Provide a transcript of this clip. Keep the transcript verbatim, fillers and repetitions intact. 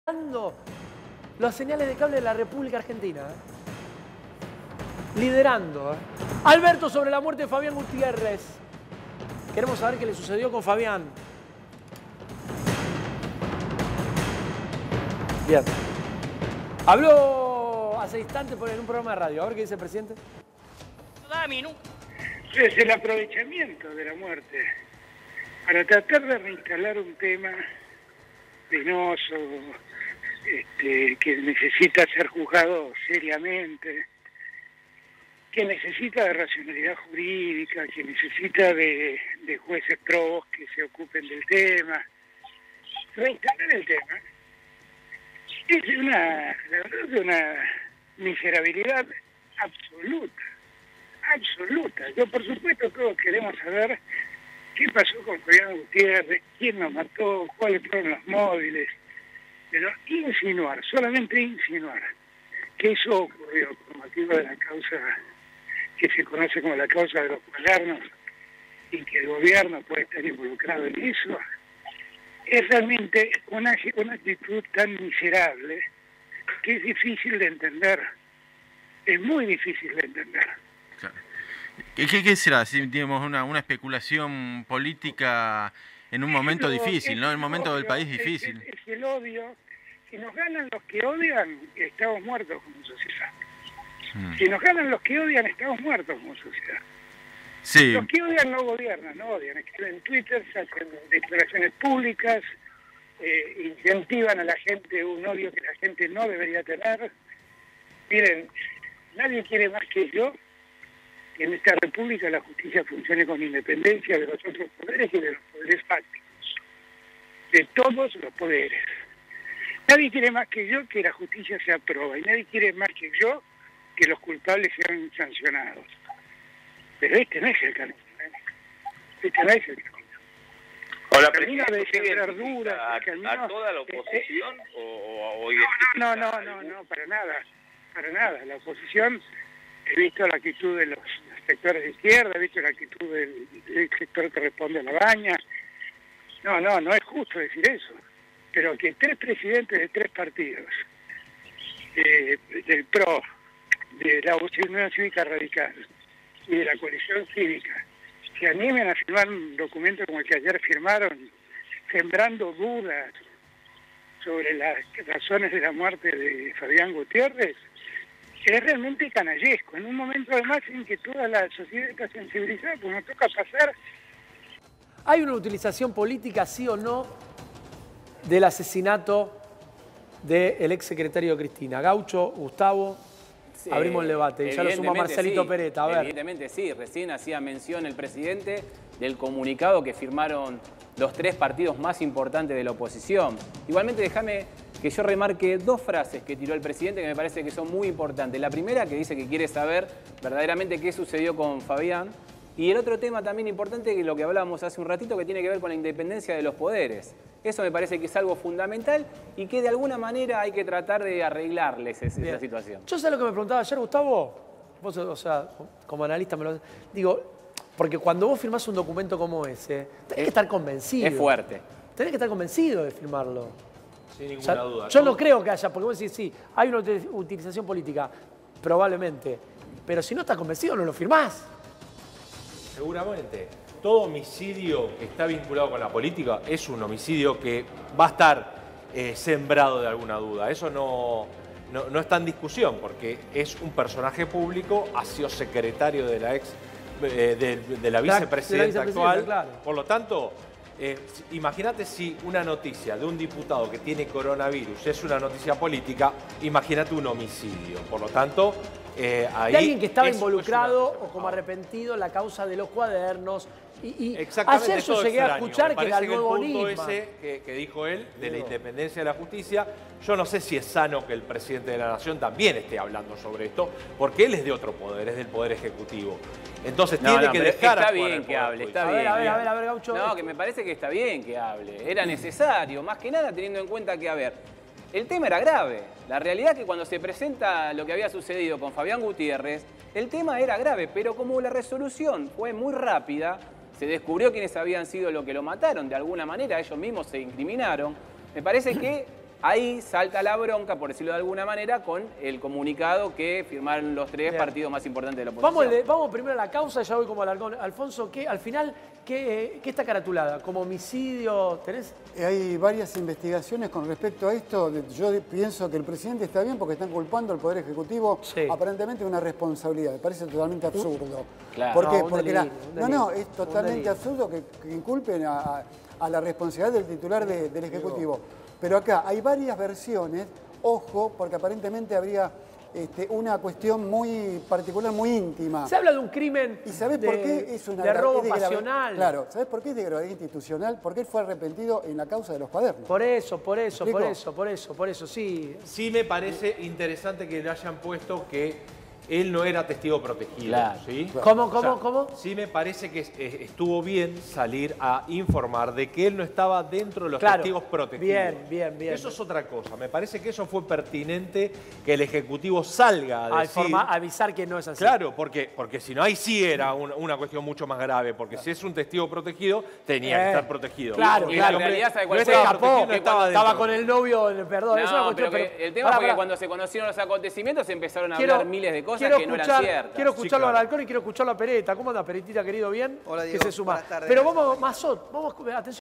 liderando los señales de cable de la República Argentina. ¿eh? Liderando. ¿eh? Alberto, sobre la muerte de Fabián Gutiérrez. Queremos saber qué le sucedió con Fabián. Bien. Habló hace instantes por en un programa de radio. A ver qué dice el presidente. Es el aprovechamiento de la muerte para tratar de reinstalar un tema penoso, este, que necesita ser juzgado seriamente, que necesita de racionalidad jurídica, que necesita de, de jueces probos que se ocupen del tema. Reinstalar el tema es una, la verdad, es una miserabilidad absoluta, absoluta. Yo, por supuesto, todos queremos saber qué pasó con Fabián Gutiérrez, quién lo mató, cuáles fueron los móviles, pero insinuar, solamente insinuar, que eso ocurrió por motivo de la causa que se conoce como la causa de los cuadernos y que el gobierno puede estar involucrado en eso, es realmente una, una actitud tan miserable que es difícil de entender, es muy difícil de entender. Claro. ¿Qué, qué será? Si digamos una, una especulación política en un momento Pero difícil, ¿no? En un momento odio, del país es, difícil. Es, es el odio. Si nos ganan los que odian, estamos muertos como sociedad. Hmm. Si nos ganan los que odian, estamos muertos como sociedad. Sí. Los que odian no gobiernan, no odian. Escriben en Twitter, hacen declaraciones públicas, eh, incentivan a la gente un odio que la gente no debería tener. Miren, nadie quiere más que yo que en esta república la justicia funcione con independencia de los otros poderes y de los poderes fácticos. De todos los poderes. Nadie quiere más que yo que la justicia se apruebe y nadie quiere más que yo que los culpables sean sancionados. Pero este no es el camino. ¿eh? Este no es el camino. O la camino de sembrar verduras, a, el camino, a toda la oposición eh, o, o, o no, no, no, no, no, para nada, para nada. La oposición, he visto la actitud de los sectores de izquierda, he visto la actitud del, del sector que responde a la baña. No, no, no es justo decir eso. Pero que tres presidentes de tres partidos, eh, del P R O, de la Unión Cívica Radical y de la Coalición Cívica, se animen a firmar un documento como el que ayer firmaron, sembrando dudas sobre las razones de la muerte de Fabián Gutiérrez, es realmente canallesco. En un momento además en que toda la sociedad está sensibilizada, pues nos toca pasar. ¿Hay una utilización política, sí o no, del asesinato del ex secretario de Cristina? Gaucho, Gustavo, sí, abrimos el debate. Ya lo suma Marcelito sí, Pereta. A ver. Evidentemente sí, recién hacía mención el presidente del comunicado que firmaron los tres partidos más importantes de la oposición. Igualmente déjame que yo remarque dos frases que tiró el presidente que me parece que son muy importantes. La primera, que dice que quiere saber verdaderamente qué sucedió con Fabián. Y el otro tema también importante, que lo que hablábamos hace un ratito, que tiene que ver con la independencia de los poderes. Eso me parece que es algo fundamental y que de alguna manera hay que tratar de arreglarles esa, esa situación. Yo sé lo que me preguntaba ayer, Gustavo. Vos, o sea, como analista me lo digo, porque cuando vos firmás un documento como ese, tenés es, que estar convencido. Es fuerte. Tenés que estar convencido de firmarlo. Sin ninguna o sea, duda. Yo no creo que haya, porque vos decís, sí, hay una utilización política, probablemente. Pero si no estás convencido, no lo firmás. Seguramente. Todo homicidio que está vinculado con la política es un homicidio que va a estar eh, sembrado de alguna duda. Eso no, no, no está en discusión, porque es un personaje público, ha sido secretario de la ex eh, de, de la vicepresidenta actual. Claro. Por lo tanto, eh, imagínate si una noticia de un diputado que tiene coronavirus es una noticia política, imagínate un homicidio. Por lo tanto, eh, ahí... De alguien que estaba es, involucrado es una... o como arrepentido en la causa de los cuadernos. Y, y Exactamente, ayer yo llegué extraño. a escuchar que era el nuevo el punto Nisman. ese que, que dijo él, de la independencia de la justicia, yo no sé si es sano que el presidente de la Nación también esté hablando sobre esto, porque él es de otro poder, es del Poder Ejecutivo. Entonces no, tiene no, que dejar Está bien que hable, está a bien. Ver, a ver, a ver, a ver, Gaucho. No, que me parece que está bien que hable. Era necesario, más que nada teniendo en cuenta que, a ver, el tema era grave. La realidad es que cuando se presenta lo que había sucedido con Fabián Gutiérrez, el tema era grave, pero como la resolución fue muy rápida, se descubrió quiénes habían sido los que lo mataron, de alguna manera ellos mismos se incriminaron. Me parece que ahí salta la bronca, por decirlo de alguna manera, con el comunicado que firmaron los tres Bien. partidos más importantes de la oposición. Vamos, le- vamos primero a la causa, ya voy como alargón. Alfonso, ¿qué, al final, ¿qué, ¿qué está caratulada? ¿Como homicidio? ¿Tenés? Hay varias investigaciones con respecto a esto. Yo pienso que el presidente está bien porque están culpando al Poder Ejecutivo Sí. aparentemente de una responsabilidad. Me parece totalmente absurdo. Claro. ¿Por qué? No, un Porque la- delirio, un no, delirio, no, es un totalmente delirio. absurdo que, que inculpen a, a- a la responsabilidad del titular de- del Ejecutivo. Pero acá hay varias versiones, ojo, porque aparentemente habría este, una cuestión muy particular, muy íntima. Se habla de un crimen ¿Y sabés de, por qué es una de gra- robo es de grave- pasional. Claro, ¿sabés por qué es de gravedad institucional? Porque él fue arrepentido en la causa de los cuadernos. Por eso, por eso, ¿Me por explico? eso, por eso, por eso, sí. Sí me parece interesante que le hayan puesto que él no era testigo protegido. Claro. ¿Sí? ¿Cómo, cómo, O sea, cómo? Sí me parece que es- es- estuvo bien salir a informar de que él no estaba dentro de los Claro. testigos protegidos. Bien, bien, bien. Eso es otra cosa. Me parece que eso fue pertinente que el Ejecutivo salga a A decir... informa- avisar que no es así. Claro, porque, porque si no, ahí sí era una, una cuestión mucho más grave, porque si es un testigo protegido, tenía que Eh, estar protegido. claro, Y claro. la realidad, ¿sabe no cuál Se fue? estaba escapó, protegido, no que estaba cuando estaba dentro. con el novio, perdón, es una No, cuestión, pero que pero- el tema pará, fue que pará. cuando se conocieron los acontecimientos se empezaron a Quiero- hablar miles de cosas quiero que no eran escuchar- ciertas. Quiero escucharlo claro. al Alcón y quiero escucharlo a Pereta. ¿Cómo anda, Peretita, querido? ¿Bien? Hola, Que Diego. se suma. Buenas tardes. Pero vamos, Mazot, vamos, atención.